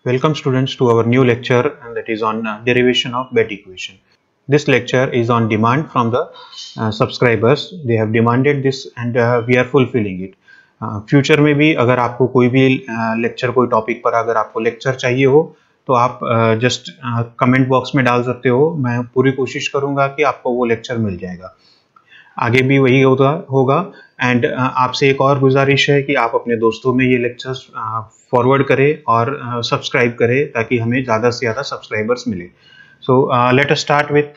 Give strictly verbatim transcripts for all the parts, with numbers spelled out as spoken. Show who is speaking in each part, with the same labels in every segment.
Speaker 1: Welcome students to our new lecture, and that is on uh, derivation of Bett equation. This lecture is on demand from the uh, subscribers. They have demanded this and uh, we are fulfilling it. Future uh, में भी अगर आपको कोई भी lecture uh, कोई topic पर अगर आपको लेक्चर चाहिए हो तो आप जस्ट कमेंट बॉक्स में डाल सकते हो. मैं पूरी कोशिश करूंगा कि आपको वो लेक्चर मिल जाएगा. आगे भी वही होगा होगा एंड आपसे एक और गुजारिश है कि आप अपने दोस्तों में ये लेक्चर्स फॉरवर्ड करें और सब्सक्राइब uh, करें ताकि हमें ज़्यादा से ज़्यादा सब्सक्राइबर्स मिले. So let us start with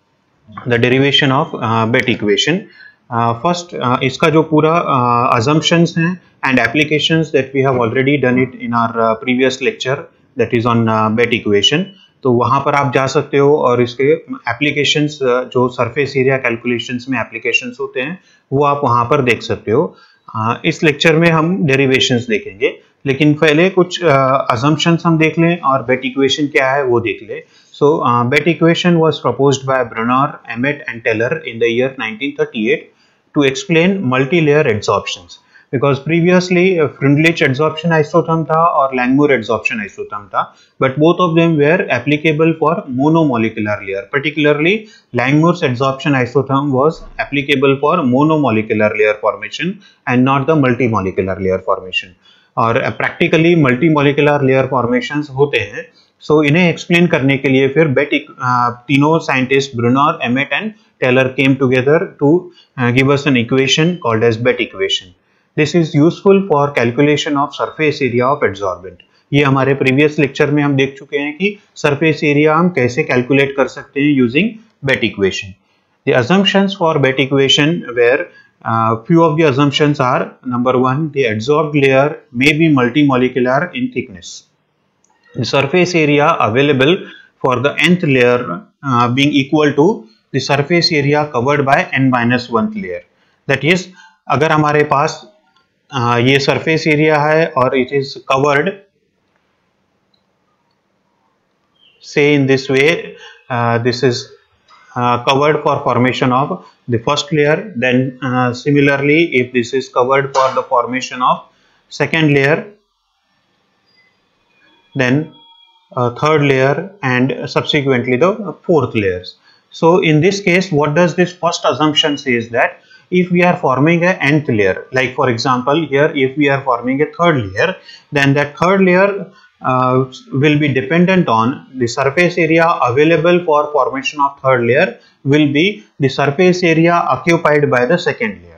Speaker 1: the derivation of BET equation. First इसका जो पूरा अजम्पशंस uh, हैं and applications that we have already done it in our previous lecture that is on BET equation. तो वहाँ पर आप जा सकते हो और इसके एप्लीकेशंस जो सरफेस एरिया कैलकुलेशंस में एप्लीकेशंस होते हैं वो आप वहाँ पर देख सकते हो. इस लेक्चर में हम डेरिवेशंस देखेंगे, लेकिन पहले कुछ अजम्पशंस हम देख लें और बेट इक्वेशन क्या है वो देख लें. So BET equation was proposed by Brunauer, Emmett and Teller in the year nineteen thirty eight to explain multi layer adsorptions. Because previously uh, Freundlich adsorption isotherm था और Langmuir adsorption isotherm था, but both of them were applicable for monomolecular layer. Particularly Langmuir's adsorption isotherm was applicable for monomolecular layer formation and not the multimolecular layer formation. और uh, practically multimolecular layer formations होते हैं. So इन्हें explain करने के लिए फिर BET uh, तीनों scientists Brunauer, Emmett and Teller came together to uh, give us an equation called as Bett equation. This is useful for calculation of surface area of adsorbent. ये हमारे previous lecture में हम देख चुके हैं कि surface area हम कैसे calculate कर सकते हैं using Bett equation. The assumptions for Bett equation were uh, few of the assumptions are: number one, the adsorbed layer may be multimolecular in thickness. The surface area available for the nth layer uh, being equal to the surface area covered by n minus one layer. That is, अगर हमारे पास Uh, ये surface area है और it is covered से in this way, this is covered for formation of the first layer, then similarly if this is covered for the formation of second layer, then third layer and subsequently the fourth layers. So in this case what does this first assumption says that if we are forming a nth layer, like for example here if we are forming a third layer, then that third layer uh, will be dependent on the surface area available for formation of third layer will be the surface area occupied by the second layer.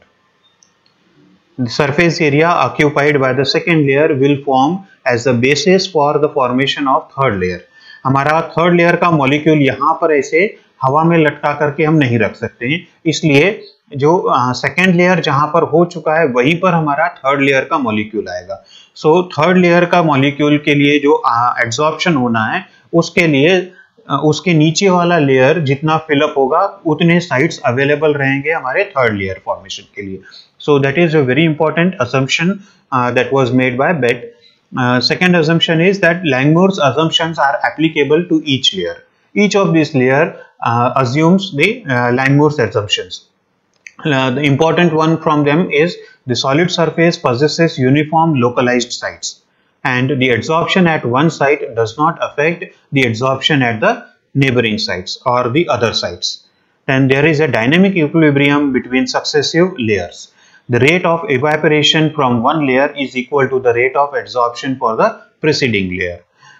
Speaker 1: The surface area occupied by the second layer will form as the basis for the formation of third layer. हमारा third layer का molecule यहाँ पर ऐसे हवा में लटका करके हम नहीं रख सकते हैं, इसलिए जो सेकेंड uh, लेयर जहां पर हो चुका है वहीं पर हमारा थर्ड लेयर का मॉलिक्यूल आएगा. सो थर्ड लेयर का मॉलिक्यूल के लिए जो एड्सॉर्प्शन uh, होना है उसके लिए uh, उसके नीचे वाला लेयर जितना फिलअप होगा उतने साइट्स अवेलेबल रहेंगे हमारे थर्ड लेयर फॉर्मेशन के लिए. So that is a very important assumption uh, that was made by Bett. Uh, second assumption is that Langmuir's assumptions are applicable to each layer. Each of these layer uh, assumes the uh, Langmuir's assumptions. Uh, the important one from them is the solid surface possesses uniform localized sites and the adsorption at one site does not affect the adsorption at the neighboring sites or the other sites. Then there is a dynamic equilibrium between successive layers. The rate of evaporation from one layer is equal to the rate of adsorption for the preceding layer.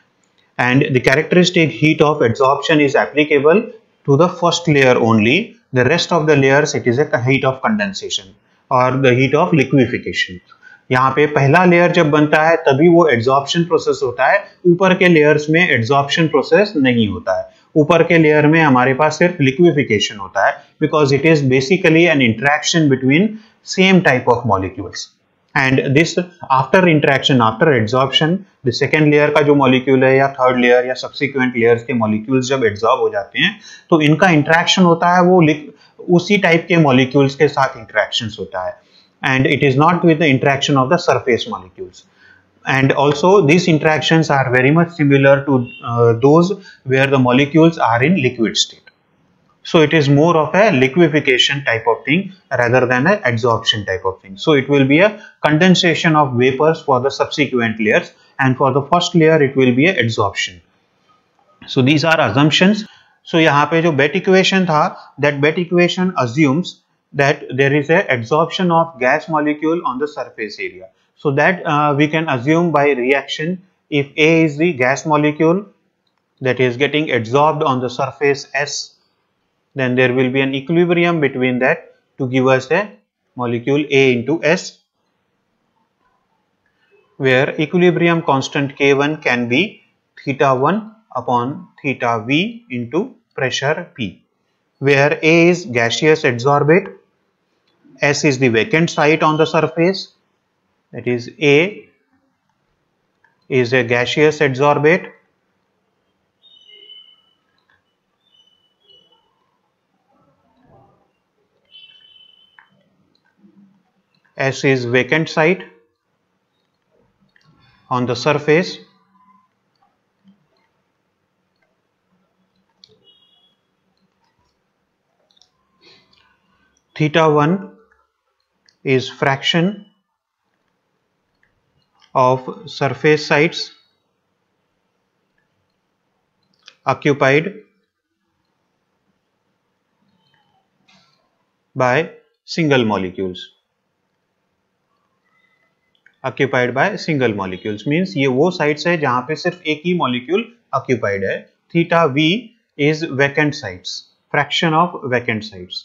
Speaker 1: And the characteristic heat of adsorption is applicable to the first layer only. The rest of the layers it is a heat of condensation or the heat of liquefaction. यहाँ पे पहला layer जब बनता है तभी वो adsorption process होता है, ऊपर के लेयर्स में एड्सॉर्प्शन प्रोसेस नहीं होता है. ऊपर के लेयर में हमारे पास सिर्फ लिक्विफिकेशन होता है because it is basically an interaction between same type of molecules. And this after interaction, after adsorption, the second layer का जो मॉलिक्यूल है या थर्ड लेयर या सब्सिक्वेंट लेयर्स के मॉलिक्यूल्स जब एड्सॉर्ब हो जाते हैं तो इनका इंटरेक्शन होता है वो उसी टाइप के मॉलिक्यूल्स के साथ इंटरेक्शंस होता है, and it is not with the interaction of the surface molecules. And also these interactions are very much similar to uh, those where the molecules are in liquid state. So it is more of a liquefaction type of thing rather than an adsorption type of thing. So it will be a condensation of vapors for the subsequent layers and for the first layer it will be a adsorption. So these are assumptions. So यहाँ पे जो Bett equation था, that Bett equation assumes that there is a adsorption of gas molecule on the surface area. So that uh, we can assume by reaction, if A is the gas molecule that is getting adsorbed on the surface S, then there will be an equilibrium between that to give us a molecule A into S, where equilibrium constant K one can be theta one upon theta V into pressure P, where A is gaseous adsorbate, S is the vacant site on the surface, that is A is a gaseous adsorbate, S is vacant site on the surface, theta one is fraction of surface sites occupied by single molecules. occupied by single molecules means ये वो sites है जहाँ पे सिर्फ एक ही molecule occupied है. Theta V is vacant sites, fraction of vacant sites.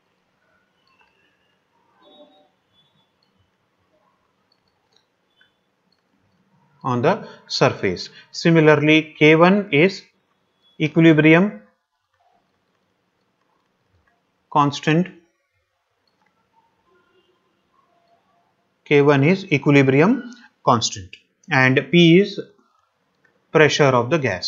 Speaker 1: On the surface. Similarly, K one is equilibrium constant. K one is equilibrium constant and P is pressure of the gas.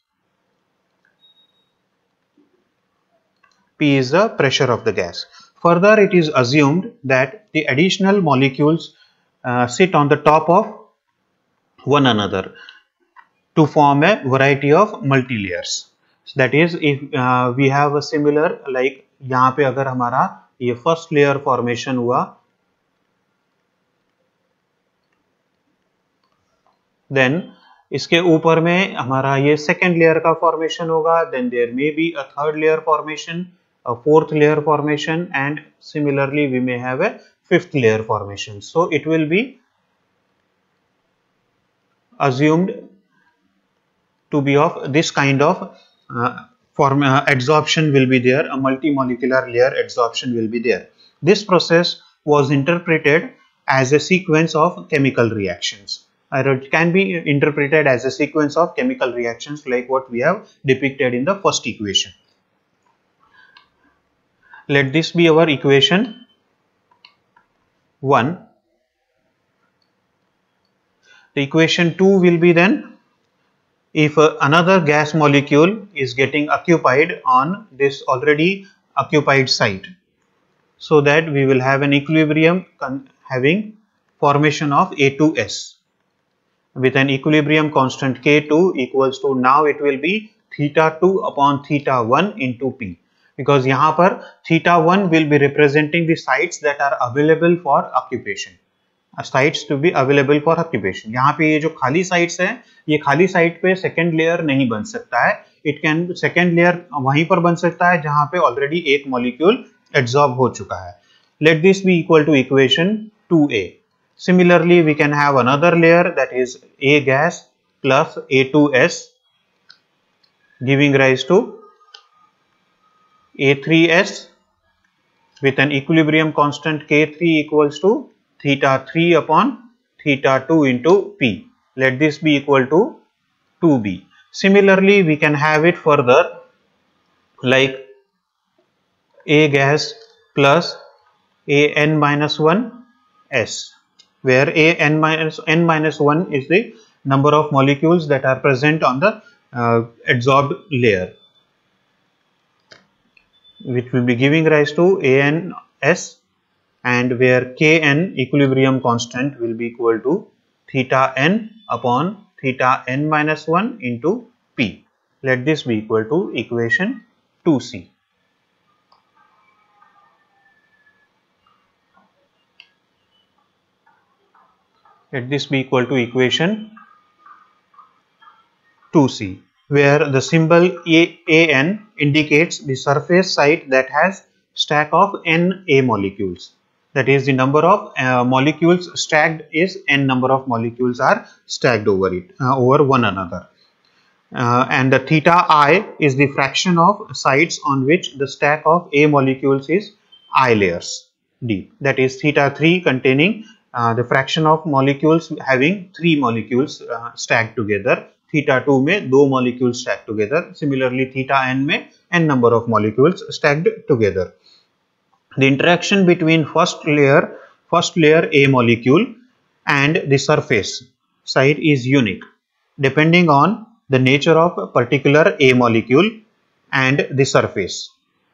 Speaker 1: P is the pressure of the gas. Further, it is assumed that the additional molecules uh, sit on the top of one another to form a variety of multi-layers. So that is, if uh, we have a similar, like यहाँ पे अगर हमारा ये first layer formation हुआ, then इसके ऊपर में हमारा ये second layer का formation होगा, then there may be a third layer formation, a fourth layer formation, and similarly we may have a fifth layer formation. So it will be assumed to be of this kind of uh, form uh, adsorption will be there, a multi-molecular layer adsorption will be there. This process was interpreted as a sequence of chemical reactions, or it can be interpreted as a sequence of chemical reactions like what we have depicted in the first equation. Let this be our equation one. The equation two will be then, if uh, another gas molecule is getting occupied on this already occupied site, so that we will have an equilibrium having formation of A two S with an equilibrium constant K two equals to, now it will be theta two upon theta one into P, because यहाँ पर theta one will be representing the sites that are available for occupation. Sites to be available for occupation. यहाँ पे ये जो खाली sites है, ये खाली site पे second layer नहीं बन सकता है. It can second layer वहीं पर बन सकता है जहाँ पे already एक molecule adsorb हो चुका है. Let this be equal to equation two A. Similarly, we can have another layer, that is A gas plus A two S, giving rise to A three S with an equilibrium constant K three equals to theta three upon theta two into P. Let this be equal to two B. Similarly, we can have it further like A gas plus A n minus one S, where A n minus n minus one is the number of molecules that are present on the uh, adsorbed layer, which will be giving rise to A n S, and where Kn equilibrium constant will be equal to theta n upon theta n minus one into P. Let this be equal to equation two C. Let this be equal to equation two C, where the symbol A N indicates the surface site that has stack of n A molecules. That is, the number of uh, molecules stacked is n number of molecules are stacked over it, uh, over one another. Uh, and the theta I is the fraction of sites on which the stack of A molecules is I layers deep. That is theta three containing uh, the fraction of molecules having three molecules uh, stacked together. Theta two में दो molecules stacked together. Similarly, theta n में n number of molecules stacked together. The interaction between first layer, first layer A molecule and the surface site is unique, depending on the nature of a particular A molecule and the surface.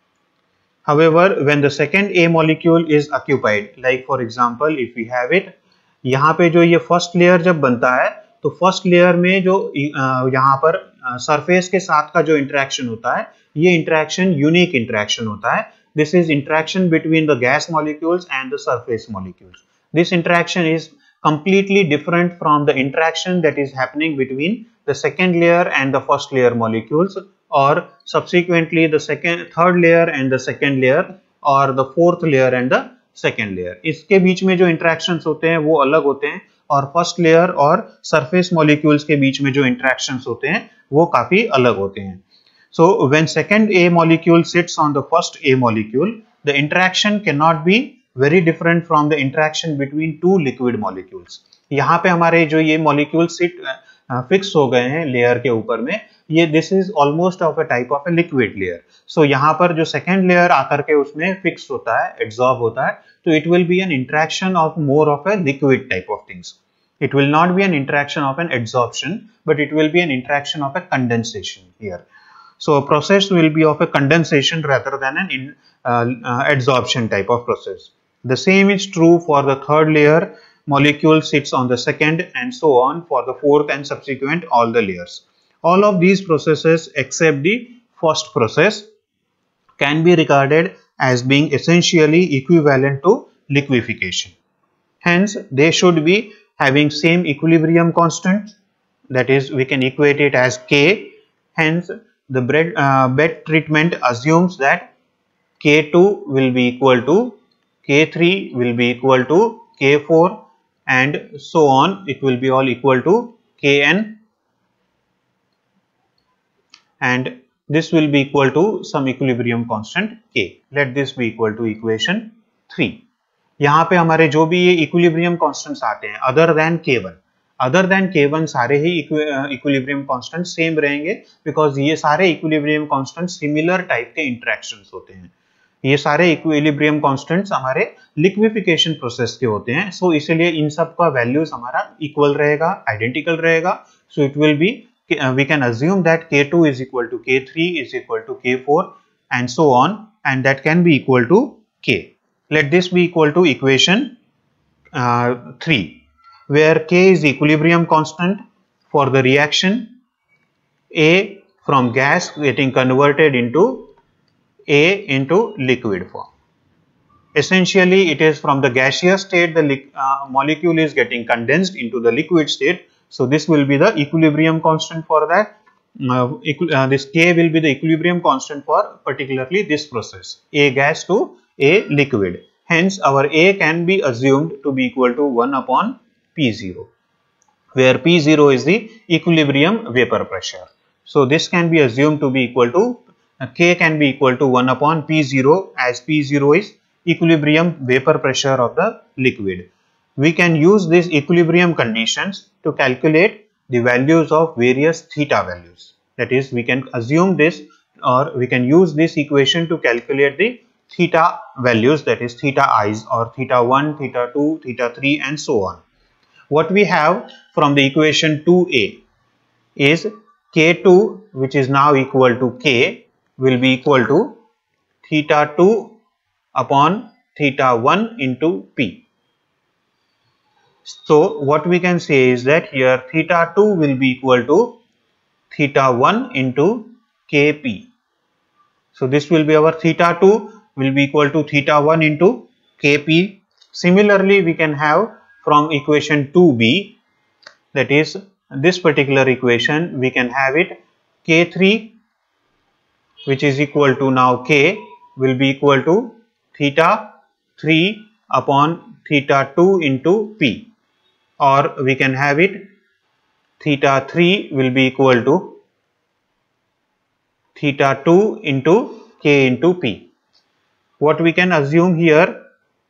Speaker 1: However, when the second A molecule is occupied, like for example, if we have it, यहाँ पे जो ये first layer जब बनता है, तो first layer में जो यहाँ पर surface के साथ का जो interaction होता है, ये interaction unique interaction होता है. This is interaction between the gas molecules and the surface molecules. This interaction is completely different from the interaction that is happening between the second layer and the first layer molecules, or subsequently the second, third layer and the second layer, or the fourth layer and the second layer. इसके बीच में जो interactions होते हैं वो अलग होते हैं, और first layer और surface molecules के बीच में जो interactions होते हैं वो काफी अलग होते हैं. So when second A molecule sits on the first A molecule, the interaction cannot be very different from the interaction between two liquid molecules. यहाँ पे हमारे जो ये molecules sit uh, fix हो गए हैं layer के ऊपर में, ये this is almost of a type of a liquid layer. So यहाँ पर जो second layer आकर के उसमें fix होता है, absorb होता है, तो it will be an interaction of more of a liquid type of things. It will not be an interaction of an adsorption, but it will be an interaction of a condensation here. So a process will be of a condensation rather than an in, uh, uh, adsorption type of process. The same is true for the third layer. Molecule sits on the second, and so on for the fourth and subsequent all the layers. All of these processes except the first process can be regarded as being essentially equivalent to liquefaction. Hence, they should be having same equilibrium constant. That is, we can equate it as K. Hence, the bed, uh, bed treatment assumes that K two will be equal to K three will be equal to K four, and so on. It will be all equal to Kn, and this will be equal to some equilibrium constant K. Let this be equal to equation three. यहाँ पे हमारे जो भी ये equilibrium constants आते हैं other than K one, other than K one सारे ही equilibrium constants same रहेंगे, because ये सारे equilibrium constants similar type के interactions होते हैं. ये सारे equilibrium constants हमारे liquefaction process के होते हैं, so इसलिए इन सब का values हमारा equal रहेगा, identical रहेगा. So it will be, we can assume that K two is equal to K three is equal to K four and so on, and that can be equal to K. Let this be equal to equation uh, three, where K is equilibrium constant for the reaction A from gas getting converted into A into liquid form. Essentially, it is from the gaseous state the uh, molecule is getting condensed into the liquid state. So this will be the equilibrium constant for that. Uh, uh, this K will be the equilibrium constant for particularly this process, A gas to A liquid. Hence, our A can be assumed to be equal to one upon P zero, where P zero is the equilibrium vapor pressure. So this can be assumed to be equal to, uh, K can be equal to one upon P zero, as P zero is equilibrium vapor pressure of the liquid. We can use these equilibrium conditions to calculate the values of various theta values. That is, we can assume this, or we can use this equation to calculate the theta values, that is theta i's, or theta one, theta two, theta three and so on. What we have from the equation two A is K two, which is now equal to K, will be equal to theta two upon theta one into P. So what we can say is that here theta two will be equal to theta one into K P. So this will be our theta two will be equal to theta one into K P. Similarly, we can have from equation two B, that is this particular equation, we can have it K three, which is equal to, now K will be equal to theta three upon theta two into P, or we can have it theta three will be equal to theta two into K into P. What we can assume here,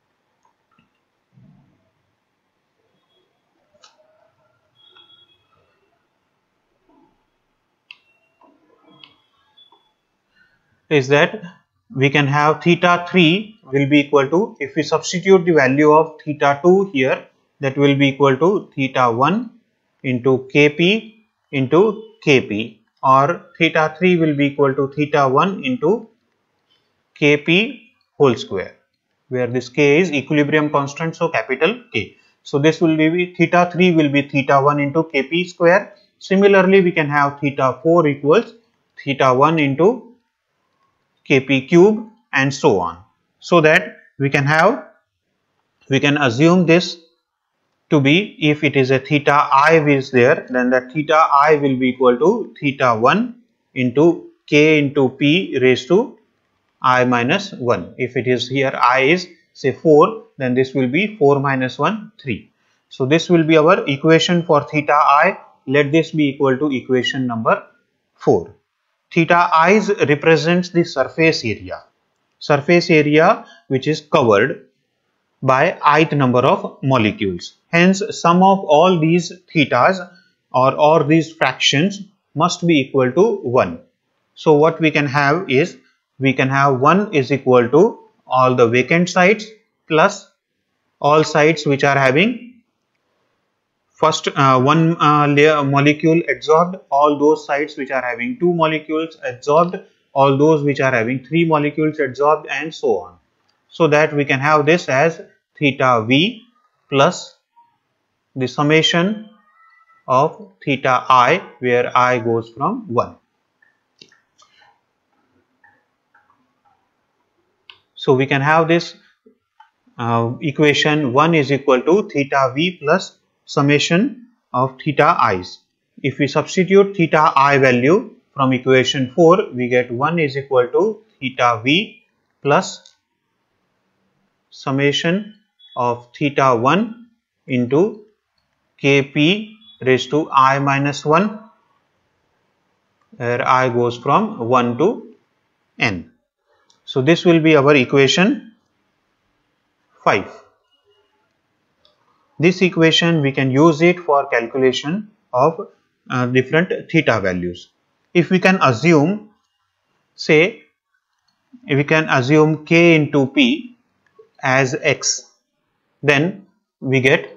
Speaker 1: is that we can have theta three will be equal to, if we substitute the value of theta two here, that will be equal to theta one into Kp into Kp, or theta three will be equal to theta one into Kp whole square, where this K is equilibrium constant, so capital K. So this will be theta three will be theta one into Kp square. Similarly, we can have theta four equals theta one into Kp cube, and so on, so that we can have, we can assume this to be, if it is a theta I is there, then that theta I will be equal to theta one into K into P raised to I minus one. If it is here I is say four, then this will be four minus one, three. So this will be our equation for theta I. Let this be equal to equation number four. Theta I represents the surface area, surface area which is covered by ith number of molecules. Hence, sum of all these thetas or all these fractions must be equal to one. So what we can have is, we can have one is equal to all the vacant sites plus all sites which are having first uh, one uh, layer molecule adsorbed, all those sites which are having two molecules adsorbed, all those which are having three molecules adsorbed, and so on. So that we can have this as theta V plus the summation of theta I, where I goes from one. So we can have this uh, equation one is equal to theta V plus summation of theta i's. If we substitute theta I value from equation four, we get one is equal to theta V plus summation of theta one into Kp raised to I minus one, where I goes from one to n. So this will be our equation five. This equation we can use it for calculation of uh, different theta values. If we can assume, say, if we can assume K into P as x, then we get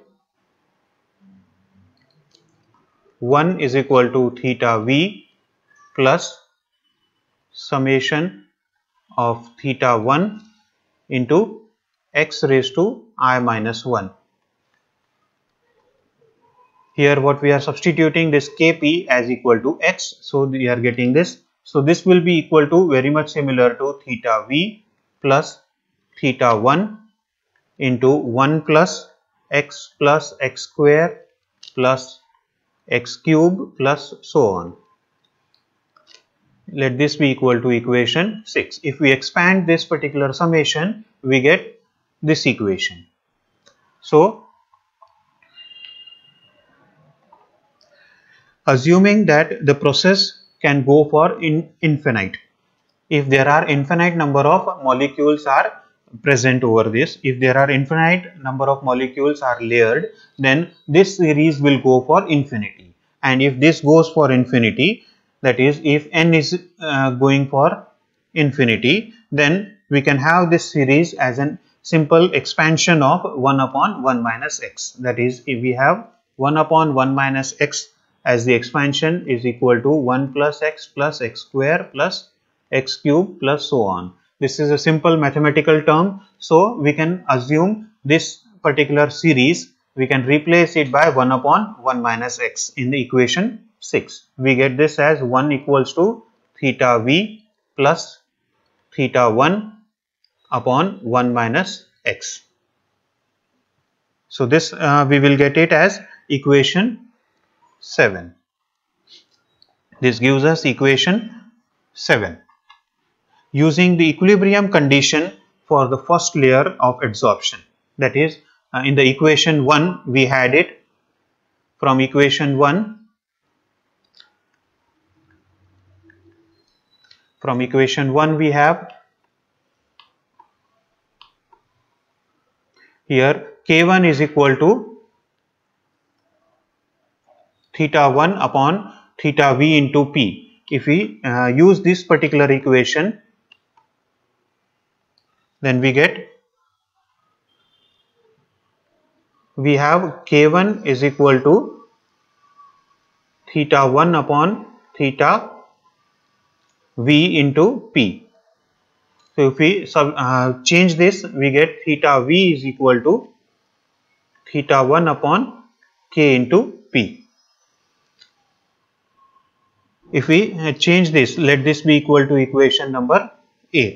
Speaker 1: one is equal to theta V plus summation of theta one into x raised to I minus one. Here what we are substituting this Kp as equal to x, so we are getting this. So this will be equal to very much similar to theta V plus theta one into one plus x plus x square plus x cube plus so on. Let this be equal to equation six. If we expand this particular summation, we get this equation. So assuming that the process can go for in infinite, if there are infinite number of molecules are present over this, if there are infinite number of molecules are layered, then this series will go for infinity. And if this goes for infinity, that is if n is uh, going for infinity, then we can have this series as a simple expansion of one upon one minus x. That is, if we have one upon one minus x as the expansion is equal to one plus x plus x square plus x cube plus so on. This is a simple mathematical term, so we can assume this particular series, we can replace it by one upon one minus x in the equation six. We get this as one equals to theta V plus theta one upon one minus x. So this uh, we will get it as equation seven. This gives us equation seven. Using the equilibrium condition for the first layer of adsorption, that is, uh, in the equation one we had it. From equation one, from equation one we have here K one is equal to theta one upon theta V into P. If we uh, use this particular equation, then we get, we have K one is equal to theta one upon theta V into P. So if we sub, uh, change this, we get theta V is equal to theta one upon K into P. If we uh, change this, let this be equal to equation number eight.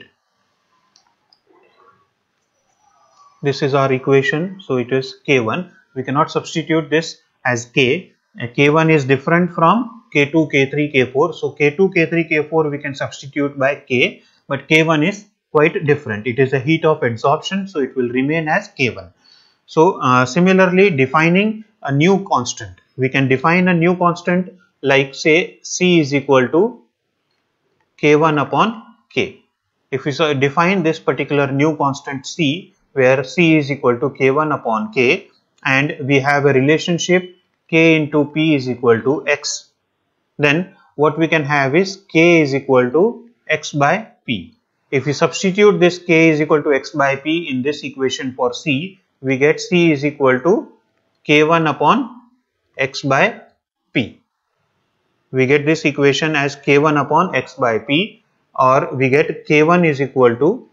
Speaker 1: This is our equation, so it is K one. We cannot substitute this as K. Uh, K one is different from K two, K three, K four. So K two, K three, K four we can substitute by K, but K one is quite different. It is a heat of adsorption, so it will remain as K one. So uh, similarly, defining a new constant, we can define a new constant like say C is equal to K one upon K. If we so define this particular new constant C, where C is equal to K one upon K, and we have a relationship K into P is equal to X, then what we can have is K is equal to X by P. If we substitute this K is equal to X by P in this equation for C, we get C is equal to K one upon X by P. We get this equation as K one upon X by P, or we get K one is equal to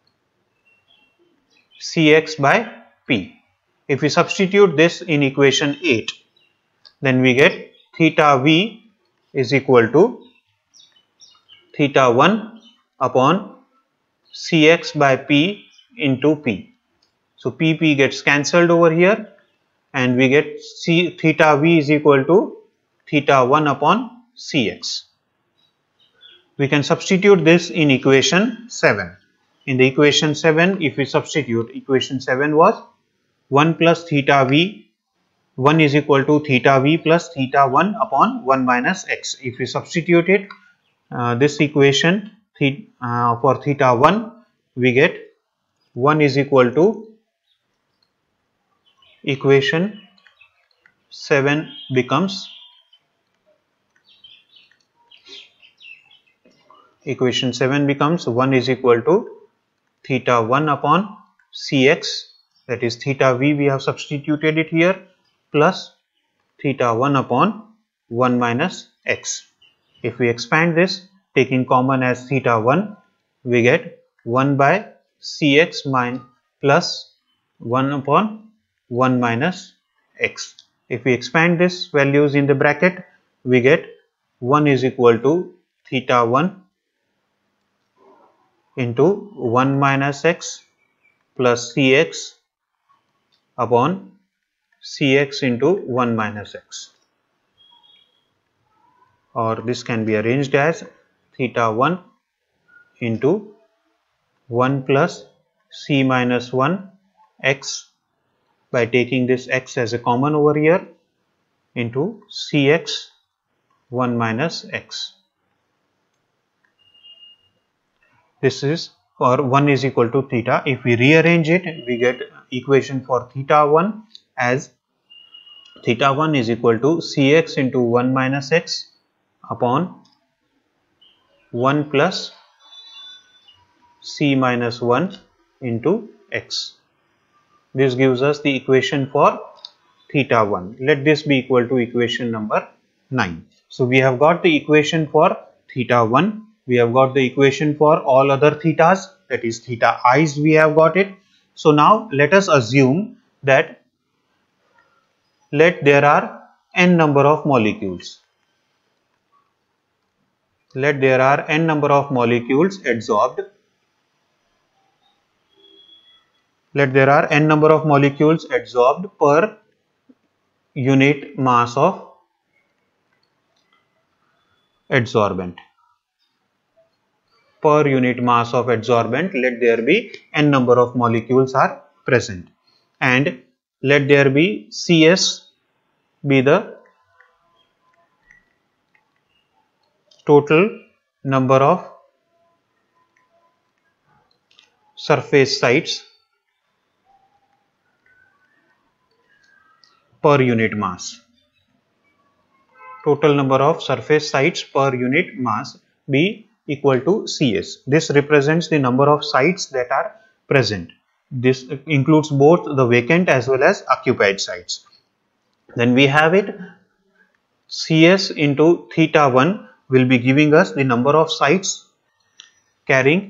Speaker 1: C X by P. If we substitute this in equation eight, then we get theta V is equal to theta one upon C X by P into P. So P P gets cancelled over here, and we get C theta V is equal to theta one upon C X. We can substitute this in equation seven. In the equation seven, if we substitute, equation seven was one plus theta V, one is equal to theta V plus theta one upon one minus X. If we substitute it, uh, this equation theta, uh, for theta one, we get one is equal to, equation seven becomes, equation seven becomes one is equal to theta one upon Cx, that is theta V we have substituted it here, plus theta one upon one minus X. If we expand this, taking common as theta one, we get one by Cx minus plus one upon one minus X. If we expand this values in the bracket, we get one is equal to theta one into one minus X plus Cx upon Cx into one minus X, or this can be arranged as theta one into one plus C minus one X, by taking this X as a common over here, into Cx one minus X. This is for one is equal to theta. If we rearrange it, we get equation for theta one as theta one is equal to Cx into one minus X upon one plus C minus one into X. This gives us the equation for theta one. Let this be equal to equation number nine. So we have got the equation for theta one. We have got the equation for all other thetas, that is theta i's, we have got it. So now let us assume that let there are n number of molecules. Let there are n number of molecules adsorbed. Let there are n number of molecules adsorbed per unit mass of adsorbent. Per unit mass of adsorbent, let there be n number of molecules are present, and let there be C S be the total number of surface sites per unit mass. Total number of surface sites per unit mass be equal to C S. This represents the number of sites that are present. This includes both the vacant as well as occupied sites. Then we have it C S into theta one will be giving us the number of sites carrying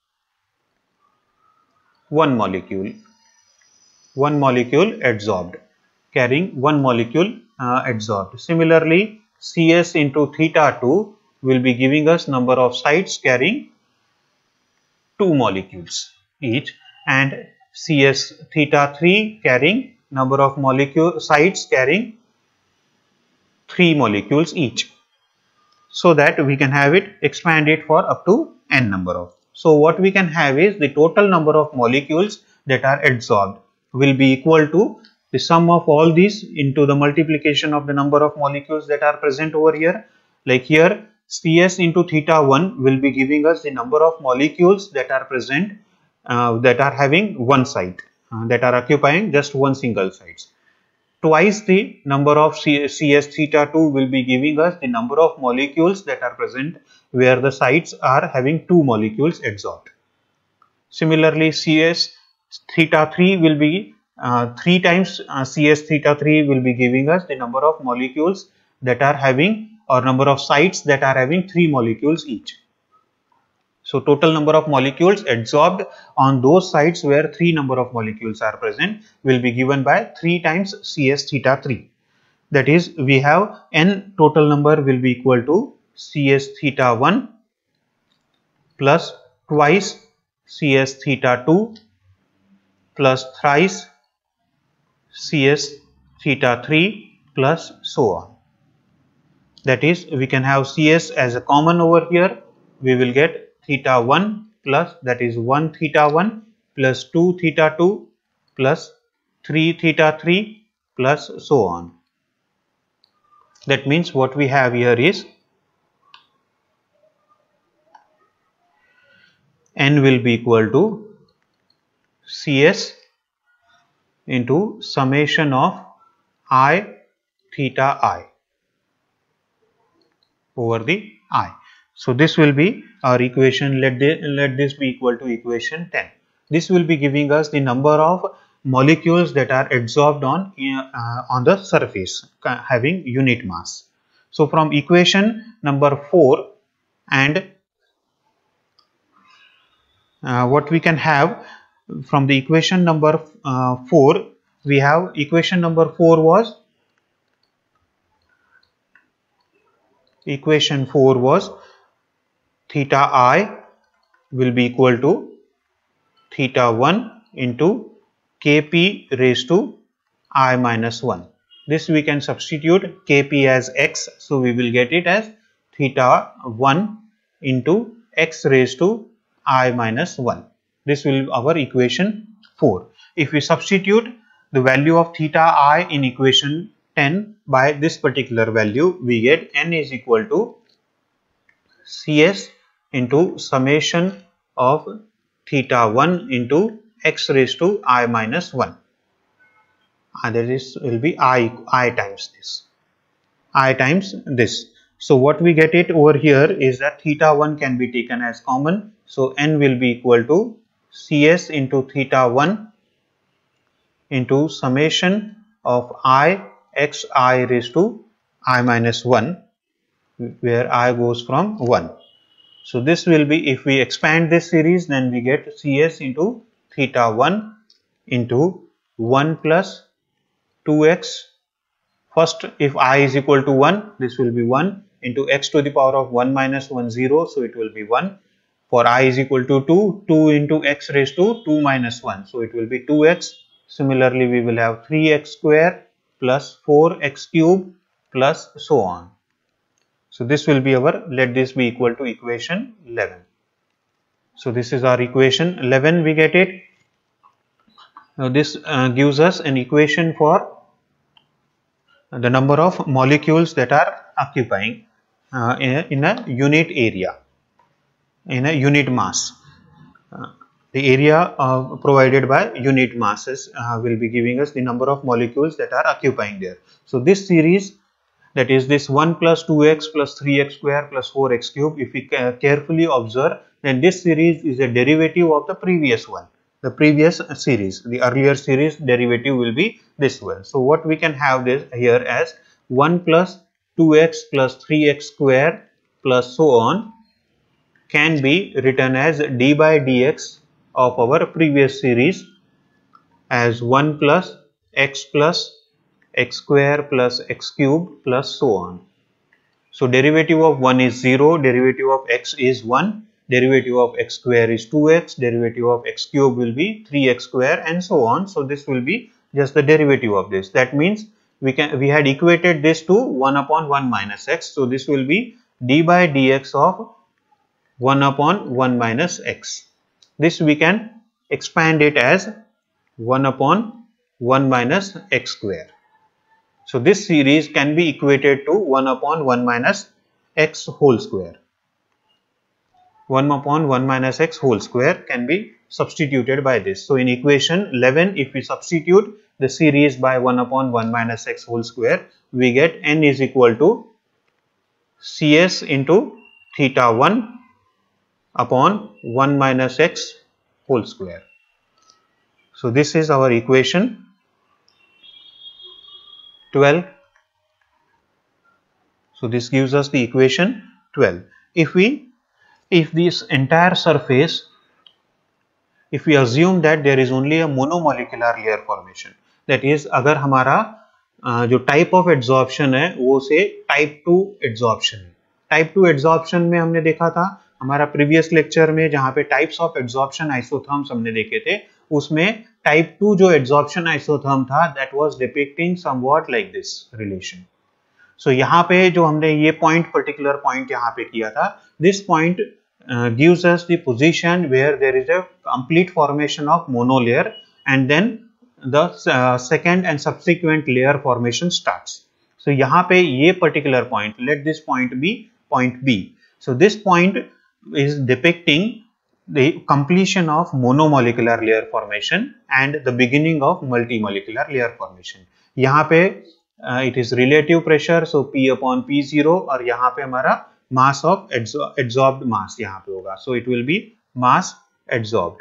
Speaker 1: one molecule, one molecule adsorbed, carrying one molecule uh, adsorbed. Similarly, C S into theta two will be giving us number of sites carrying two molecules each, and C S theta three carrying number of molecule sites carrying three molecules each, so that we can have it expand it for up to n number of. So what we can have is the total number of molecules that are adsorbed will be equal to the sum of all these into the multiplication of the number of molecules that are present over here. Like here, C S into theta one will be giving us the number of molecules that are present uh, that are having one site, uh, that are occupying just one single site. Twice the number of C S theta two will be giving us the number of molecules that are present where the sites are having two molecules adsorbed. Similarly, C S theta three will be uh, three times uh, C S theta three will be giving us the number of molecules that are having, or number of sites that are having three molecules each. So total number of molecules adsorbed on those sites where three number of molecules are present will be given by three times C S theta three. That is, we have n total number will be equal to C S theta one plus twice C S theta two plus thrice C S theta three plus so on. That is, we can have C S as a common over here. We will get theta one plus, that is one theta one plus two theta two plus three theta three plus so on. That means what we have here is n will be equal to C S into summation of I theta I over the I. So this will be our equation. Let, the, let this be equal to equation ten. This will be giving us the number of molecules that are adsorbed on, uh, on the surface having unit mass. So from equation number four, and uh, what we can have from the equation number uh, four, we have equation number four was equation four was theta I will be equal to theta one into Kp raised to I minus one. This we can substitute Kp as x, so we will get it as theta one into x raised to I minus one. This will be our equation four. If we substitute the value of theta I in equation ten by this particular value, we get n is equal to C S into summation of theta one into x raised to I minus one, and that is will be I, I times this, I times this. So what we get it over here is that theta one can be taken as common, so n will be equal to C S into theta one into summation of I x I raised to I minus one, where I goes from one. So this will be, if we expand this series, then we get C S into theta one into one plus two x. First, if I is equal to one, this will be one into x to the power of one minus one, zero, so it will be one. For I is equal to two, two into x raised to two minus one, so it will be two x. Similarly, we will have three x square plus four x cube plus so on. So this will be our, let this be equal to equation eleven. So this is our equation eleven, we get it. Now this uh, gives us an equation for the number of molecules that are occupying uh, in, a, in a unit area, in a unit mass. Uh, the area uh, provided by unit masses uh, will be giving us the number of molecules that are occupying there. So this series, that is this one plus two x plus three x square plus four x cube, if we ca carefully observe, then this series is a derivative of the previous one. The previous series, the earlier series derivative will be this one. So what we can have this here as one plus two x plus three x square plus so on can be written as d by dx of our previous series as one plus x plus x square plus x cube plus so on. So derivative of one is zero, derivative of x is one, derivative of x square is two x, derivative of x cube will be three x square and so on. So this will be just the derivative of this. That means we can we had equated this to one upon one minus x. So this will be d by dx of one upon one minus x. This we can expand it as one upon one minus x square. So this series can be equated to one upon one minus x whole square. one upon one minus x whole square can be substituted by this. So in equation eleven, if we substitute the series by one upon one minus x whole square, we get n is equal to Cs into theta one upon one minus x whole square. So this is our equation twelve. So this gives us the equation twelve. If we, if this entire surface, if we assume that there is only a monomolecular layer formation, that is अगर हमारा uh, जो type of adsorption है वो से type two adsorption है. Type two adsorption में हमने देखा था हमारा previous lecture में, जहाँ पे types of adsorption isotherms हमने देखे थे, उसमें type two जो adsorption isotherm था that was depicting somewhat like this relation. So यहाँ पे जो हमने ये point, particular point यहाँ पे किया था, this point uh, gives us the position where there is a complete formation of monolayer and then the uh, second and subsequent layer formation starts. So यहाँ पे ये particular point, let this point be point B. So this point is depicting the completion of monomolecular layer formation and the beginning of multimolecular layer formation. यहाँ पे uh, it is relative pressure, so P upon P zero, और यहाँ पे हमारा mass of adso adsorbed mass यहाँ पे होगा, so it will be mass adsorbed.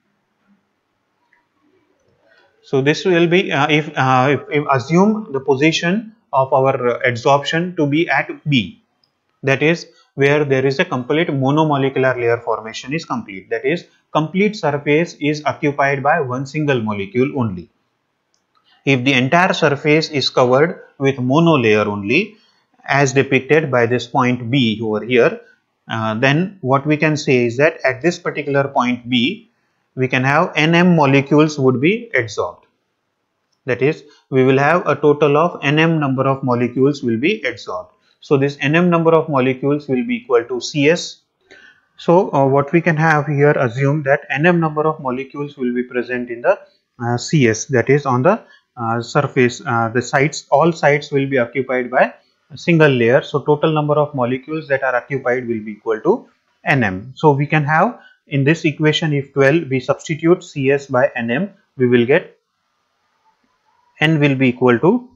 Speaker 1: So this will be uh, if, uh, if, if assume the position of our adsorption to be at B, that is where there is a complete monomolecular layer formation is complete, that is complete surface is occupied by one single molecule only. If the entire surface is covered with monolayer only, as depicted by this point B over here, uh, then what we can say is that at this particular point B, we can have N M molecules would be adsorbed. That is, we will have a total of N M number of molecules will be adsorbed. So this N M number of molecules will be equal to Cs. So uh, what we can have here, assume that N M number of molecules will be present in the uh, Cs, that is on the uh, surface, uh, the sites, all sites will be occupied by a single layer. So total number of molecules that are occupied will be equal to N M. So we can have in this equation, if twelve we substitute Cs by N M, we will get N will be equal to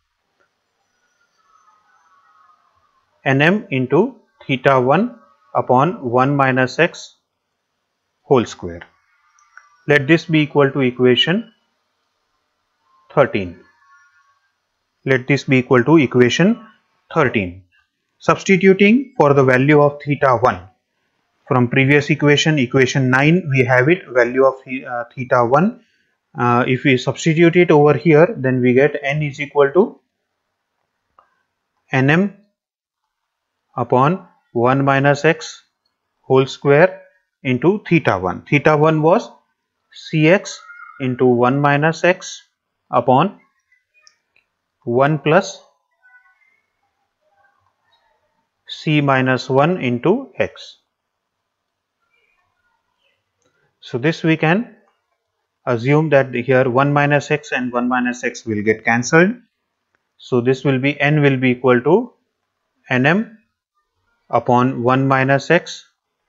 Speaker 1: N M into theta one upon one minus x whole square. Let this be equal to equation thirteen. Let this be equal to equation thirteen. Substituting for the value of theta one from previous equation, equation nine, we have it value of uh, theta one. Uh, if we substitute it over here, then we get N is equal to N M upon one minus x whole square into theta one. Theta one was Cx into one minus x upon one plus c minus one into x. So this we can assume that here one minus x and one minus x will get cancelled. So this will be, n will be equal to nm upon one minus x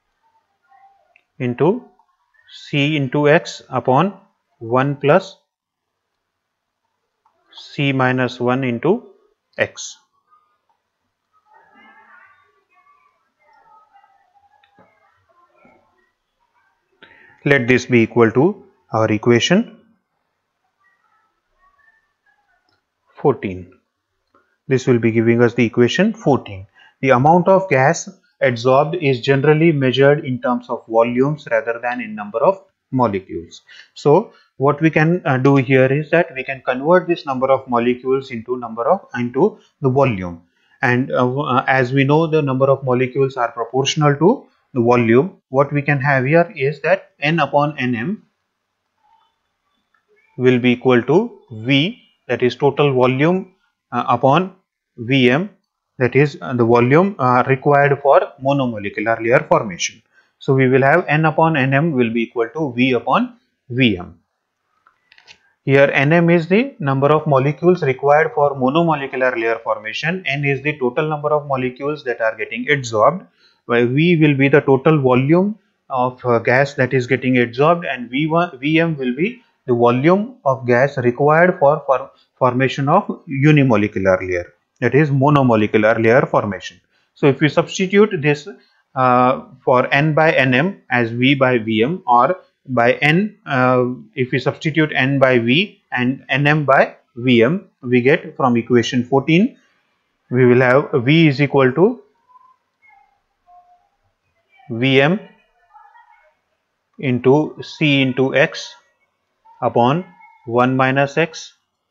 Speaker 1: into c into x upon one plus c minus one into x. Let this be equal to our equation fourteen. This will be giving us the equation fourteen. The amount of gas adsorbed is generally measured in terms of volumes rather than in number of molecules. So what we can uh, do here is that we can convert this number of molecules into number of into the volume, and uh, uh, as we know the number of molecules are proportional to the volume. What we can have here is that n upon nm will be equal to V, that is total volume, uh, upon Vm, that is uh, the volume uh, required for monomolecular layer formation. So we will have n upon nm will be equal to V upon Vm. Here nm is the number of molecules required for monomolecular layer formation, n is the total number of molecules that are getting adsorbed, while V will be the total volume of uh, gas that is getting adsorbed, and V one, Vm will be the volume of gas required for, for formation of unimolecular layer, that is monomolecular layer formation. So if we substitute this uh, for n by nm as V by Vm, or by n, uh, if we substitute n by V and nm by Vm, we get from equation fourteen, we will have V is equal to Vm into c into x upon one minus x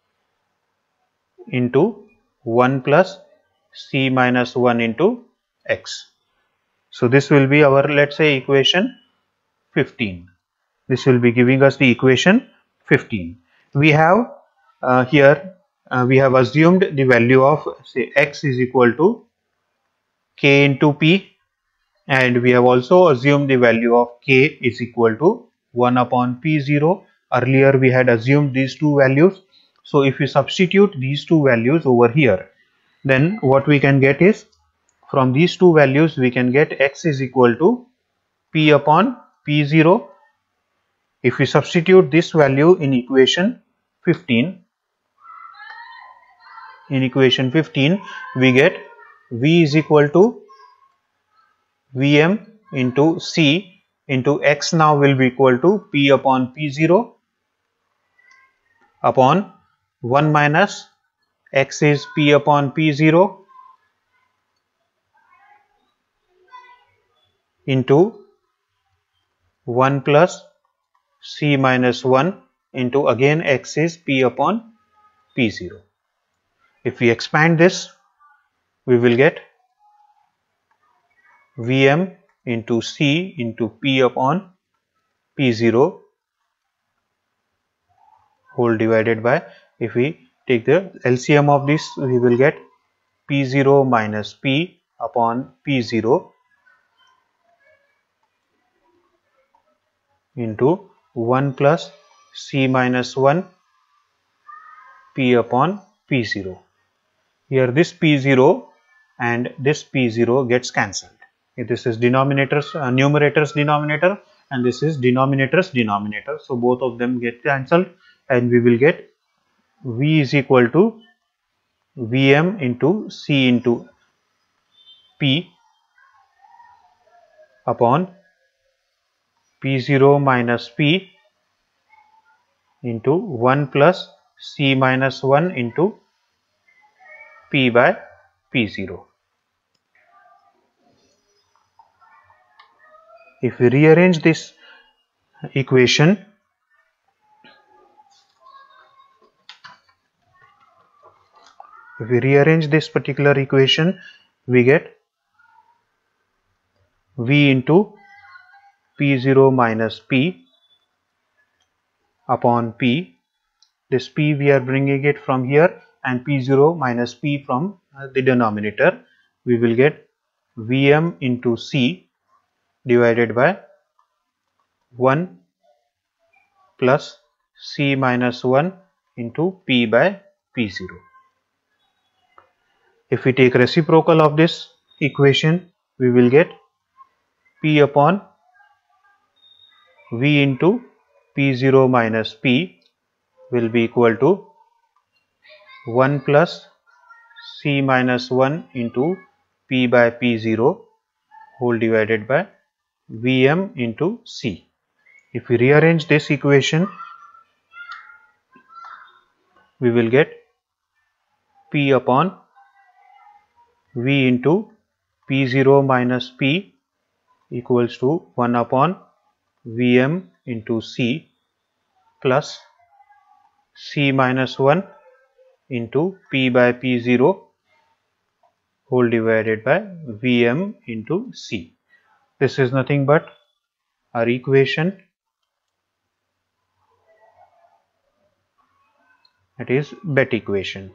Speaker 1: into one plus c minus one into x. So this will be our, let's say, equation fifteen. This will be giving us the equation fifteen. We have uh, here uh, we have assumed the value of, say, x is equal to k into p, and we have also assumed the value of k is equal to one upon p zero. Earlier we had assumed these two values. So if we substitute these two values over here, then what we can get is, from these two values we can get x is equal to p upon p zero. If we substitute this value in equation fifteen, in equation fifteen we get V is equal to Vm into c into x, now will be equal to p upon p zero upon one minus x is p upon p zero into one plus c minus one into, again, x is p upon p zero. If we expand this, we will get Vm into c into p upon p zero whole divided by, if we take the L C M of this, we will get p zero minus p upon p zero into one plus c minus one p upon p zero. Here this p zero and this p zero gets cancelled. This is denominators, uh, numerators denominator, and this is denominators denominator. So both of them get cancelled, and we will get V is equal to Vm into c into p upon p zero minus p into one plus c minus one into p by p zero. If we rearrange this equation, if we rearrange this particular equation, we get V into p zero minus p upon p. This p we are bringing it from here, and p zero minus p from uh, the denominator. We will get Vm into C divided by one plus C minus one into P by P zero. If we take reciprocal of this equation, we will get P upon V into P zero minus P will be equal to one plus C minus one into P by P zero whole divided by Vm into C. If we rearrange this equation, we will get P upon V into P zero minus P equals to one upon Vm into C plus C minus one into P by P zero whole divided by Vm into C. This is nothing but our equation, that is Bett equation.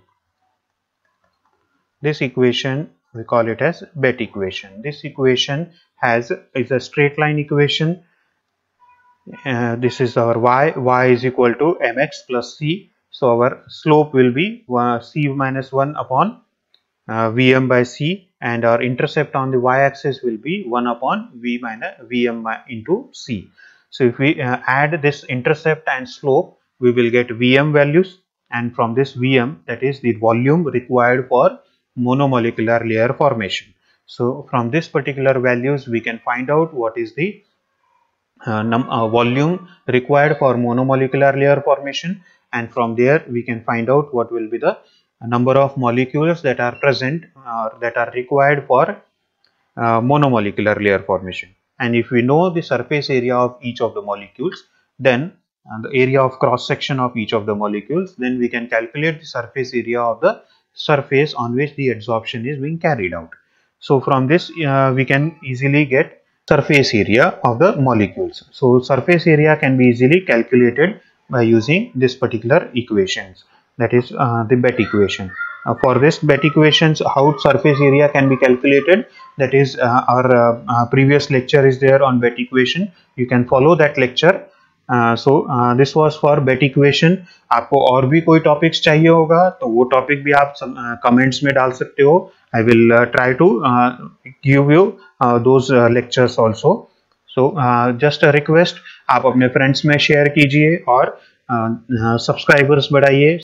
Speaker 1: This equation we call it as Bett equation. This equation has is a straight line equation. Uh, this is our y. Y is equal to mx plus c. So our slope will be uh, c minus one upon uh, Vm by c, and our intercept on the y-axis will be one upon v minus Vm into c. So if we uh, add this intercept and slope, we will get Vm values, and from this Vm, that is the volume required for monomolecular layer formation. So from this particular values, we can find out what is the uh, num uh, volume required for monomolecular layer formation, and from there we can find out what will be the number of molecules that are present or uh, that are required for uh, monomolecular layer formation. And if we know the surface area of each of the molecules, then uh, the area of cross section of each of the molecules, then we can calculate the surface area of the surface on which the adsorption is being carried out. So from this uh, we can easily get surface area of the molecules. So surface area can be easily calculated by using this particular equations, that is uh, the Bett equation. Uh, for this Bett equations, how surface area can be calculated, that is uh, our uh, uh, previous lecture is there on Bett equation. You can follow that lecture. Uh, so uh, this was for Bett equation. आपको और भी कोई topics चाहिए होगा तो वो topic भी आप कमेंट्स uh, में डाल सकते हो. I will uh, try to uh, give you uh, those uh, lectures also. So uh, just a request, आप अपने फ्रेंड्स में शेयर कीजिए और सब्सक्राइबर्स uh, uh, बढ़ाइए.